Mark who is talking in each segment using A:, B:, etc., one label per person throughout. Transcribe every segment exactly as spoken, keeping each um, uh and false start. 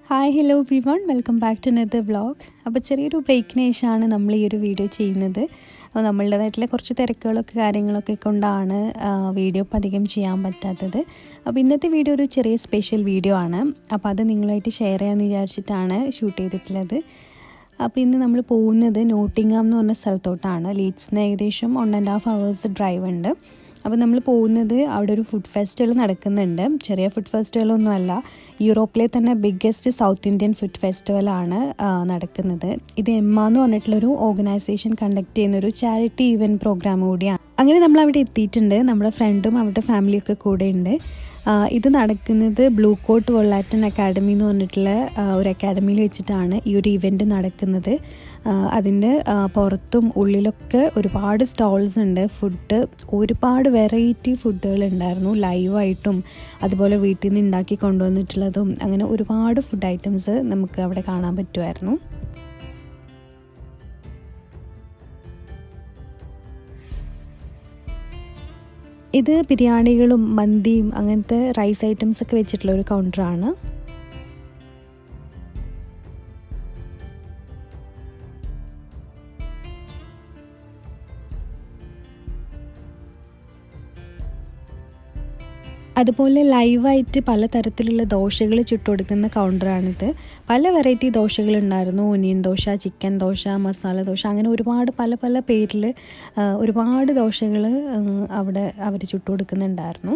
A: Hi hello every welcome back to another vlog. അപ്പോൾ ചെറിയൊരു ബ്രേക്കിന് ശേഷമാണ് നമ്മൾ ഈ ഒരു വീഡിയോ ചെയ്യുന്നത്. അപ്പോൾ നമ്മളുടേതായിട്ടുള്ള കുറച്ച് തിരക്കുകളൊക്കെ കാര്യങ്ങളൊക്കെ കൊണ്ടാണ് വീഡിയോ ഇപ്പം അധികം ചെയ്യാൻ പറ്റാത്തത്. അപ്പോൾ ഇന്നത്തെ വീഡിയോ ഒരു ചെറിയ സ്പെഷ്യൽ വീഡിയോ ആണ്. അപ്പോൾ അത് നിങ്ങളായിട്ട് ഷെയർ ചെയ്യാമെന്ന് വിചാരിച്ചിട്ടാണ് ഷൂട്ട് ചെയ്തിട്ടുള്ളത്. അപ്പോൾ ഇന്ന് നമ്മൾ പോകുന്നത് നോട്ടിംഗാം എന്ന് പറഞ്ഞ സ്ഥലത്തോട്ടാണ്. ലീഡ്സിന് ഏകദേശം one and half hours drive ഉണ്ട്. അപ്പോൾ നമ്മൾ പോകുന്നത് അവിടെ ഒരു ഫുഡ് ഫെസ്റ്റിവൽ നടക്കുന്നുണ്ട്. ചെറിയ ഫുഡ് ഫെസ്റ്റിവലൊന്നും അല്ല, യൂറോപ്പിലെ തന്നെ ബിഗ്ഗസ്റ്റ് സൗത്ത് ഇന്ത്യൻ ഫുഡ് ഫെസ്റ്റിവലാണ് നടക്കുന്നത്. ഇത് എമ്മ എന്ന് പറഞ്ഞിട്ടുള്ളൊരു ഓർഗനൈസേഷൻ കണ്ടക്ട് ചെയ്യുന്നൊരു ചാരിറ്റി ഈവൻറ്റ് പ്രോഗ്രാം കൂടിയാണ്. അങ്ങനെ നമ്മൾ അവിടെ എത്തിയിട്ടുണ്ട്. നമ്മുടെ ഫ്രണ്ടും അവരുടെ ഫാമിലിയൊക്കെ കൂടെ ഉണ്ട്. ഇത് നടക്കുന്നത് ബ്ലൂ കോട്ട് വൊള്ളാറ്റൻ അക്കാഡമി എന്ന് പറഞ്ഞിട്ടുള്ള ഒരു അക്കാഡമിയിൽ വെച്ചിട്ടാണ് ഈ ഒരു ഇവൻറ്റ് നടക്കുന്നത്. അതിൻ്റെ പുറത്തും ഉള്ളിലൊക്കെ ഒരുപാട് സ്റ്റോൾസ് ഉണ്ട്. ഫുഡ് ഒരുപാട് വെറൈറ്റി ഫുഡുകൾ ഉണ്ടായിരുന്നു, ലൈവായിട്ടും അതുപോലെ വീട്ടിൽ നിന്ന് ഉണ്ടാക്കി കൊണ്ടുവന്നിട്ടുള്ളതും അങ്ങനെ ഒരുപാട് ഫുഡ് ഐറ്റംസ് നമുക്ക് അവിടെ കാണാൻ പറ്റുമായിരുന്നു. ഇത് ബിരിയാണികളും മന്തിയും അങ്ങനത്തെ റൈസ് ഐറ്റംസ് ഒക്കെ വെച്ചിട്ടുള്ള ഒരു കൗണ്ടറാണ്. അതുപോലെ ലൈവായിട്ട് പലതരത്തിലുള്ള ദോശകൾ ചുട്ടുകൊടുക്കുന്ന കൗണ്ടറാണിത്. പല വെറൈറ്റി ദോശകളുണ്ടായിരുന്നു. ഒനിയൻ ദോശ, ചിക്കൻ ദോശ, മസാല ദോശ, അങ്ങനെ ഒരുപാട് പല പല പേരിൽ ഒരുപാട് ദോശകൾ അവിടെ അവർ ചുട്ടുകൊടുക്കുന്നുണ്ടായിരുന്നു.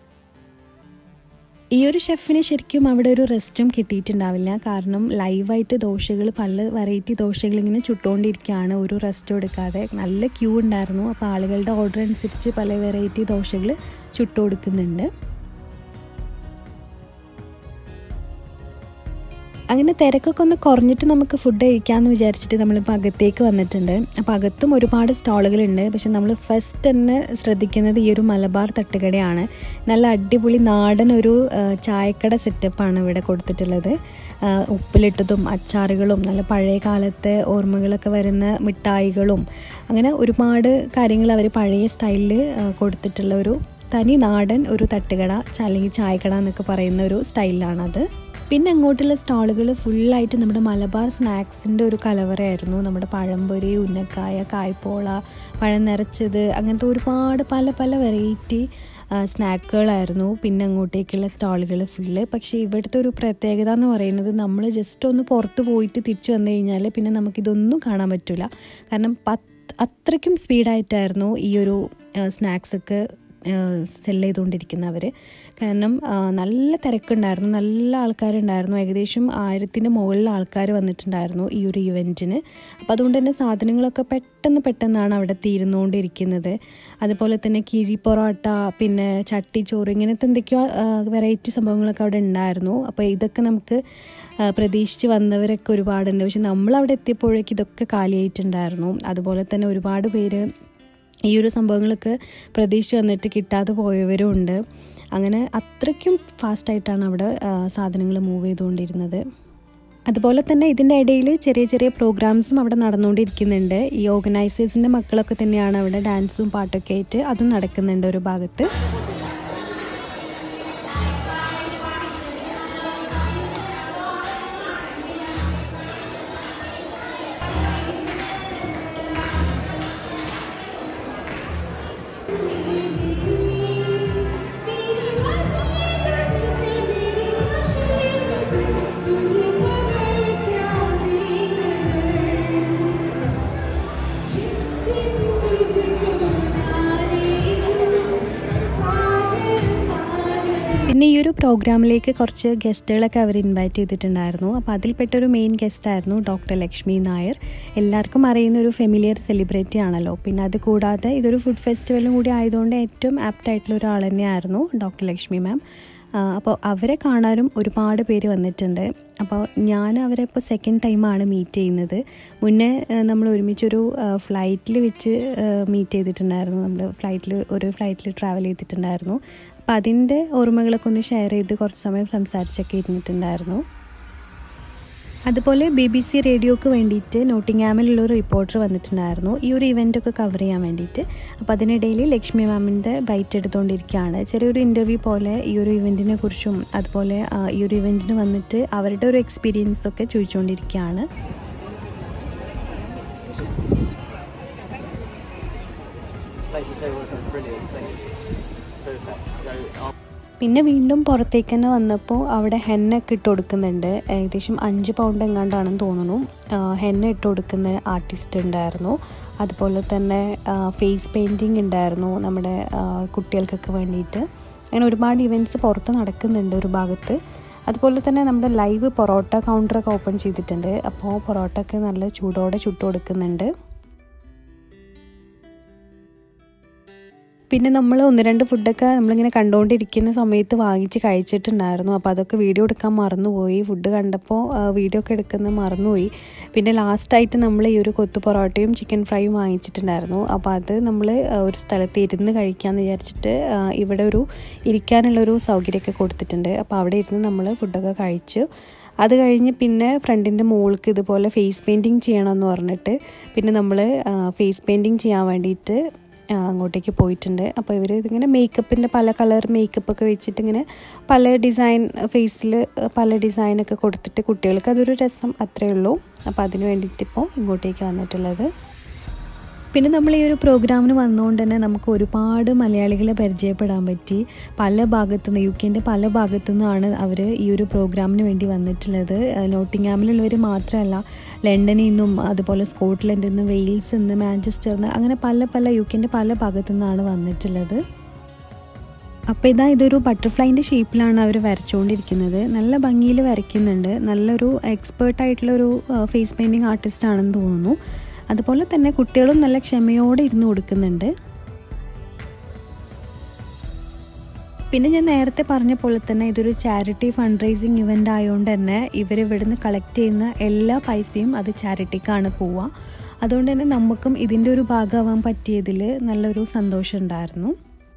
A: ഈ ഒരു ഷെഫിന് ശരിക്കും അവിടെ ഒരു റെസ്റ്റും കിട്ടിയിട്ടുണ്ടാവില്ല. കാരണം ലൈവായിട്ട് ദോശകൾ പല വെറൈറ്റി ദോശകൾ ഇങ്ങനെ ചുട്ടുകൊണ്ടിരിക്കുകയാണ്, ഒരു റെസ്റ്റും എടുക്കാതെ. നല്ല ക്യൂ ഉണ്ടായിരുന്നു. അപ്പോൾ ആളുകളുടെ ഓർഡർ അനുസരിച്ച് പല വെറൈറ്റി ദോശകൾ ചുട്ടുകൊടുക്കുന്നുണ്ട്. അങ്ങനെ തിരക്കൊക്കെ ഒന്ന് കുറഞ്ഞിട്ട് നമുക്ക് ഫുഡ് കഴിക്കാമെന്ന് വിചാരിച്ചിട്ട് നമ്മളിപ്പോൾ അകത്തേക്ക് വന്നിട്ടുണ്ട്. അപ്പോൾ അകത്തും ഒരുപാട് സ്റ്റോളുകളുണ്ട്. പക്ഷെ നമ്മൾ ഫസ്റ്റ് തന്നെ ശ്രദ്ധിക്കുന്നത് ഈ ഒരു മലബാർ തട്ടുകടയാണ്. നല്ല അടിപൊളി നാടൻ ഒരു ചായക്കട സെറ്റപ്പാണ് ഇവിടെ കൊടുത്തിട്ടുള്ളത്. ഉപ്പിലിട്ടതും അച്ചാറുകളും നല്ല പഴയ കാലത്തെ ഓർമ്മകളൊക്കെ വരുന്ന മിഠായികളും അങ്ങനെ ഒരുപാട് കാര്യങ്ങൾ അവർ പഴയ സ്റ്റൈലിൽ കൊടുത്തിട്ടുള്ള ഒരു തനി നാടൻ ഒരു തട്ടുകട അല്ലെങ്കിൽ ചായക്കട എന്നൊക്കെ പറയുന്ന ഒരു സ്റ്റൈലിലാണത്. പിന്നെ അങ്ങോട്ടുള്ള സ്റ്റാളുകൾ ഫുള്ളായിട്ട് നമ്മുടെ മലബാർ സ്നാക്സിൻ്റെ ഒരു കലവറയായിരുന്നു. നമ്മുടെ പഴംപൊരി, ഉന്നക്കായ, കായ്പോള, പഴം നിറച്ചത്, അങ്ങനത്തെ ഒരുപാട് പല പല വെറൈറ്റി സ്നാക്കുകളായിരുന്നു. പിന്നെ അങ്ങോട്ടേക്കുള്ള സ്റ്റാളുകൾ ഫുള്ള്. പക്ഷേ ഇവിടുത്തെ ഒരു പ്രത്യേകത എന്ന് പറയുന്നത്, നമ്മൾ ജസ്റ്റ് ഒന്ന് പുറത്ത് പോയിട്ട് തിരിച്ചു വന്നു കഴിഞ്ഞാൽ പിന്നെ നമുക്കിതൊന്നും കാണാൻ പറ്റില്ല. കാരണം പത്ത് അത്രയ്ക്കും സ്പീഡായിട്ടായിരുന്നു ഈ ഒരു സ്നാക്സൊക്കെ സെല് ചെയ്തുകൊണ്ടിരിക്കുന്നവർ. കാരണം നല്ല തിരക്കുണ്ടായിരുന്നു, നല്ല ആൾക്കാരുണ്ടായിരുന്നു. ഏകദേശം ആയിരത്തിൻ്റെ മുകളിൽ ആൾക്കാർ വന്നിട്ടുണ്ടായിരുന്നു ഈ ഒരു ഇവൻറ്റിന്. അപ്പോൾ അതുകൊണ്ട് തന്നെ സാധനങ്ങളൊക്കെ പെട്ടെന്ന് പെട്ടെന്നാണ് അവിടെ തീരുന്നുകൊണ്ടിരിക്കുന്നത്. അതുപോലെ തന്നെ കിഴി പൊറോട്ട, പിന്നെ ചട്ടിച്ചോറ്, ഇങ്ങനത്തെ എന്തൊക്കെയോ വെറൈറ്റി സംഭവങ്ങളൊക്കെ അവിടെ ഉണ്ടായിരുന്നു. അപ്പോൾ ഇതൊക്കെ നമുക്ക് പ്രതീക്ഷിച്ച് വന്നവരൊക്കെ ഒരുപാടുണ്ട്. പക്ഷെ നമ്മളവിടെ എത്തിയപ്പോഴേക്കും ഇതൊക്കെ കാലിയായിട്ടുണ്ടായിരുന്നു. അതുപോലെ തന്നെ ഒരുപാട് പേര് ഈ ഒരു സംഭവങ്ങളൊക്കെ പ്രതീക്ഷിച്ച് വന്നിട്ട് കിട്ടാതെ പോയവരും ഉണ്ട്. അങ്ങനെ അത്രയ്ക്കും ഫാസ്റ്റായിട്ടാണ് അവിടെ സാധനങ്ങൾ മൂവ് ചെയ്തുകൊണ്ടിരുന്നത്. അതുപോലെ തന്നെ ഇതിൻ്റെ ഇടയിൽ ചെറിയ ചെറിയ പ്രോഗ്രാംസും അവിടെ നടന്നുകൊണ്ടിരിക്കുന്നുണ്ട്. ഈ ഓർഗനൈസേഴ്സിൻ്റെ മക്കളൊക്കെ തന്നെയാണ് അവിടെ ഡാൻസും പാട്ടൊക്കെ ആയിട്ട് അതും നടക്കുന്നുണ്ട് ഒരു ഭാഗത്ത്. പിന്നെ ഈ ഒരു പ്രോഗ്രാമിലേക്ക് കുറച്ച് ഗസ്റ്റുകളൊക്കെ അവർ ഇൻവൈറ്റ് ചെയ്തിട്ടുണ്ടായിരുന്നു. അപ്പോൾ അതിൽപ്പെട്ടൊരു മെയിൻ ഗസ്റ്റായിരുന്നു ഡോക്ടർ ലക്ഷ്മി നായർ. എല്ലാവർക്കും അറിയുന്ന ഒരു ഫെമിലിയർ സെലിബ്രിറ്റി ആണല്ലോ. പിന്നെ അത് കൂടാതെ ഇതൊരു ഫുഡ് ഫെസ്റ്റിവലും കൂടി ആയതുകൊണ്ട് ഏറ്റവും ആപ്റ്റായിട്ടുള്ള ഒരാൾ തന്നെയായിരുന്നു ഡോക്ടർ ലക്ഷ്മി മാം. അപ്പോൾ അവരെ കാണാനും ഒരുപാട് പേര് വന്നിട്ടുണ്ട്. അപ്പോൾ ഞാൻ അവരെ ഇപ്പോൾ സെക്കൻഡ് ടൈമാണ് മീറ്റ് ചെയ്യുന്നത്. മുന്നേ നമ്മൾ ഒരുമിച്ചൊരു ഫ്ലൈറ്റിൽ വെച്ച് മീറ്റ് ചെയ്തിട്ടുണ്ടായിരുന്നു. നമ്മൾ ഫ്ലൈറ്റിൽ ഒരു ഫ്ലൈറ്റിൽ ട്രാവൽ ചെയ്തിട്ടുണ്ടായിരുന്നു. അപ്പോൾ അതിൻ്റെ ഓർമ്മകളൊക്കെ ഒന്ന് ഷെയർ ചെയ്ത് കുറച്ച് സമയം സംസാരിച്ചൊക്കെ ഇരുന്നിട്ടുണ്ടായിരുന്നു. അതുപോലെ ബി ബി സി റേഡിയോക്ക് വേണ്ടിയിട്ട് നോട്ടിംഗ്ഹാമിലുള്ളൊരു റിപ്പോർട്ടർ വന്നിട്ടുണ്ടായിരുന്നു ഈ ഒരു ഇവൻ്റൊക്കെ കവർ ചെയ്യാൻ വേണ്ടിയിട്ട്. അപ്പോൾ അതിനിടയിൽ ലക്ഷ്മി മാമിൻ്റെ ബൈറ്റ് എടുത്തുകൊണ്ടിരിക്കുകയാണ്. ചെറിയൊരു ഇൻ്റർവ്യൂ പോലെ ഈ ഒരു ഇവൻറ്റിനെ കുറിച്ചും അതുപോലെ ഈ ഒരു ഇവൻറ്റിന് വന്നിട്ട് അവരുടെ ഒരു എക്സ്പീരിയൻസൊക്കെ ചോദിച്ചുകൊണ്ടിരിക്കുകയാണ്. പിന്നെ വീണ്ടും പുറത്തേക്ക് തന്നെ വന്നപ്പോൾ അവിടെ ഹെന്നൊക്കെ ഇട്ട് കൊടുക്കുന്നുണ്ട്. ഏകദേശം അഞ്ച് പൗണ്ട് എങ്ങാണ്ടാണെന്ന് തോന്നുന്നു. ഹെന്ന ഇട്ട് കൊടുക്കുന്ന ആർട്ടിസ്റ്റ് ഉണ്ടായിരുന്നു. അതുപോലെ തന്നെ ഫേസ് പെയിൻറ്റിങ് ഉണ്ടായിരുന്നു നമ്മുടെ കുട്ടികൾക്കൊക്കെ വേണ്ടിയിട്ട്. അങ്ങനെ ഒരുപാട് ഇവൻറ്റ്സ് പുറത്ത് നടക്കുന്നുണ്ട് ഒരു ഭാഗത്ത്. അതുപോലെ തന്നെ നമ്മുടെ ലൈവ് പൊറോട്ട കൗണ്ടറൊക്കെ ഓപ്പൺ ചെയ്തിട്ടുണ്ട്. അപ്പോൾ പൊറോട്ട ഒക്കെ നല്ല ചൂടോടെ ചുട്ട് കൊടുക്കുന്നുണ്ട്. പിന്നെ നമ്മൾ ഒന്ന് രണ്ട് ഫുഡൊക്കെ നമ്മളിങ്ങനെ കണ്ടുകൊണ്ടിരിക്കുന്ന സമയത്ത് വാങ്ങിച്ച് കഴിച്ചിട്ടുണ്ടായിരുന്നു. അപ്പോൾ അതൊക്കെ വീഡിയോ എടുക്കാൻ മറന്നുപോയി. ഫുഡ് കണ്ടപ്പോൾ വീഡിയോ ഒക്കെ എടുക്കുന്നത് മറന്നുപോയി. പിന്നെ ലാസ്റ്റായിട്ട് നമ്മൾ ഈ ഒരു കൊത്തു പൊറോട്ടയും ചിക്കൻ ഫ്രൈയും വാങ്ങിച്ചിട്ടുണ്ടായിരുന്നു. അപ്പോൾ അത് നമ്മൾ ഒരു സ്ഥലത്ത് ഇരുന്ന് കഴിക്കാമെന്ന് വിചാരിച്ചിട്ട് ഇവിടെ ഒരു ഇരിക്കാനുള്ളൊരു സൗകര്യമൊക്കെ കൊടുത്തിട്ടുണ്ട്. അപ്പോൾ അവിടെ ഇരുന്ന് നമ്മൾ ഫുഡൊക്കെ കഴിച്ചു. അത് കഴിഞ്ഞ് പിന്നെ ഫ്രണ്ടിൻ്റെ മോൾക്ക് ഇതുപോലെ ഫേസ് പെയിൻറ്റിങ് ചെയ്യണമെന്ന് പറഞ്ഞിട്ട് പിന്നെ നമ്മൾ ഫേസ് പെയിൻറ്റിങ് ചെയ്യാൻ വേണ്ടിയിട്ട് അങ്ങോട്ടേക്ക് പോയിട്ടുണ്ട്. അപ്പോൾ ഇവർ ഇതിങ്ങനെ മേക്കപ്പിൻ്റെ പല കളർ മേക്കപ്പൊക്കെ വെച്ചിട്ട് ഇങ്ങനെ പല ഡിസൈൻ ഫേസിൽ പല ഡിസൈനൊക്കെ കൊടുത്തിട്ട് കുട്ടികൾക്ക് അതൊരു രസം അത്രയേ ഉള്ളൂ. അപ്പോൾ അതിന് വേണ്ടിയിട്ട് ഇപ്പോൾ ഇങ്ങോട്ടേക്ക് വന്നിട്ടുള്ളത്. പിന്നെ നമ്മൾ ഈ ഒരു പ്രോഗ്രാമിന് വന്നുകൊണ്ട് തന്നെ നമുക്ക് ഒരുപാട് മലയാളികളെ പരിചയപ്പെടാൻ പറ്റി. പല ഭാഗത്തുനിന്ന് യു കെൻ്റെ പല ഭാഗത്തു നിന്നാണ് അവർ ഈ ഒരു പ്രോഗ്രാമിന് വേണ്ടി വന്നിട്ടുള്ളത്. നോട്ടിംഗ്ഹാമിലുള്ളവർ മാത്രമല്ല, ലണ്ടനിൽ നിന്നും അതുപോലെ സ്കോട്ട്ലൻഡിൽ നിന്ന്, വെയിൽസിൽ നിന്ന്, മാഞ്ചസ്റ്ററിൽ നിന്ന്, അങ്ങനെ പല പല യു കെൻ്റെ പല ഭാഗത്തു നിന്നാണ് വന്നിട്ടുള്ളത്. അപ്പോൾ ഇതാ ഇതൊരു ബട്ടർഫ്ലൈൻ്റെ ഷേപ്പിലാണ് അവർ വരച്ചുകൊണ്ടിരിക്കുന്നത്. നല്ല ഭംഗിയിൽ വരയ്ക്കുന്നുണ്ട്. നല്ലൊരു എക്സ്പേർട്ടായിട്ടുള്ളൊരു ഫേസ് പെയിൻറ്റിങ് ആർട്ടിസ്റ്റ് ആണെന്ന് തോന്നുന്നു. അതുപോലെ തന്നെ കുട്ടികളും നല്ല ക്ഷമയോടെ ഇരുന്ന് കൊടുക്കുന്നുണ്ട്. പിന്നെ ഞാൻ നേരത്തെ പറഞ്ഞ പോലെ തന്നെ ഇതൊരു ചാരിറ്റി ഫണ്ട് റൈസിങ് ഇവൻ്റ് ആയതുകൊണ്ട് തന്നെ ഇവർ ഇവിടുന്ന് കളക്ട് ചെയ്യുന്ന എല്ലാ പൈസയും അത് ചാരിറ്റിക്കാണ് പോവുക. അതുകൊണ്ട് തന്നെ നമുക്കും ഇതിൻ്റെ ഒരു ഭാഗമാവാൻ പറ്റിയതിൽ നല്ലൊരു സന്തോഷം ഉണ്ടായിരുന്നു.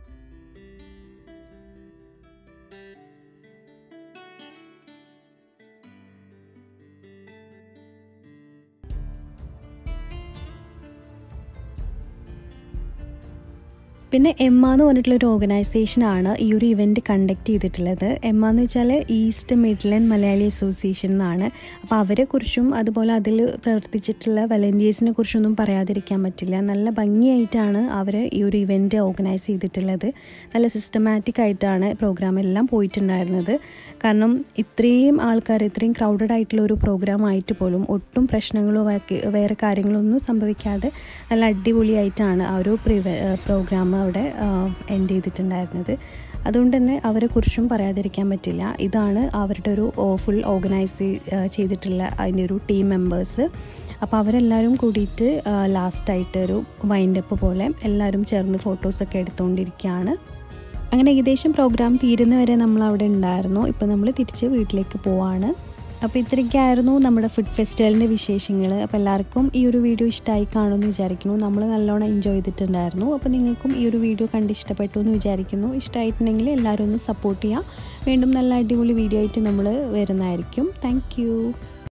A: പിന്നെ എമ്മ എന്ന് പറഞ്ഞിട്ടുള്ളൊരു ഓർഗനൈസേഷനാണ് ഈ ഒരു ഇവൻറ്റ് കണ്ടക്ട് ചെയ്തിട്ടുള്ളത്. എമ്മ എന്ന് വെച്ചാൽ ഈസ്റ്റ് മിഡ്ലൻഡ് മലയാളി അസോസിയേഷൻ എന്നാണ്. അപ്പോൾ അവരെക്കുറിച്ചും അതുപോലെ അതിൽ പ്രവർത്തിച്ചിട്ടുള്ള വളണ്ടിയേഴ്സിനെ കുറിച്ചൊന്നും പറയാതിരിക്കാൻ പറ്റില്ല. നല്ല ഭംഗിയായിട്ടാണ് അവർ ഈ ഒരു ഇവൻറ്റ് ഓർഗനൈസ് ചെയ്തിട്ടുള്ളത്. നല്ല സിസ്റ്റമാറ്റിക് ആയിട്ടാണ് പ്രോഗ്രാം എല്ലാം പോയിട്ടുണ്ടായിരുന്നത്. കാരണം ഇത്രയും ആൾക്കാർ, ഇത്രയും ക്രൗഡഡ് ആയിട്ടുള്ള ഒരു പ്രോഗ്രാം ആയിട്ട് പോലും ഒട്ടും പ്രശ്നങ്ങളോ വേറെ കാര്യങ്ങളൊന്നും സംഭവിക്കാതെ നല്ല അടിപൊളിയായിട്ടാണ് ആ ഒരു പ്രോഗ്രാം അവിടെ എൻഡ് ചെയ്തിട്ടുണ്ടായിരുന്നത്. അതുകൊണ്ട് തന്നെ അവരെക്കുറിച്ചും പറയാതിരിക്കാൻ പറ്റില്ല. ഇതാണ് അവരുടെ ഒരു ഫുൾ ഓർഗനൈസ് ചെയ്തിട്ടുള്ള അതിൻ്റെ ഒരു ടീം മെമ്പേഴ്സ്. അപ്പോൾ അവരെല്ലാവരും കൂടിയിട്ട് ലാസ്റ്റായിട്ട് ഒരു വൈൻഡപ്പ് പോലെ എല്ലാവരും ചേർന്ന് ഫോട്ടോസൊക്കെ എടുത്തുകൊണ്ടിരിക്കുകയാണ്. അങ്ങനെ ഏകദേശം പ്രോഗ്രാം തീരുന്നവരെ നമ്മൾ അവിടെ ഉണ്ടായിരുന്നു. ഇപ്പോൾ നമ്മൾ തിരിച്ച് വീട്ടിലേക്ക് പോവാണ്. അപ്പോൾ ഇത്രയൊക്കെയായിരുന്നു നമ്മുടെ ഫുഡ് ഫെസ്റ്റിവലിൻ്റെ വിശേഷങ്ങൾ. അപ്പോൾ എല്ലാവർക്കും ഈ ഒരു വീഡിയോ ഇഷ്ടമായി കാണുമെന്ന് വിചാരിക്കുന്നു. നമ്മൾ നല്ലോണം എൻജോയ് ചെയ്തിട്ടുണ്ടായിരുന്നു. അപ്പോൾ നിങ്ങൾക്കും ഈ ഒരു വീഡിയോ കണ്ട് ഇഷ്ടപ്പെട്ടു എന്ന് വിചാരിക്കുന്നു. ഇഷ്ടമായിട്ടുണ്ടെങ്കിൽ എല്ലാവരും ഒന്ന് സപ്പോർട്ട് ചെയ്യുക. വീണ്ടും നല്ല അടിപൊളി വീഡിയോ ആയിട്ട് നമ്മൾ വരുന്നതായിരിക്കും. താങ്ക്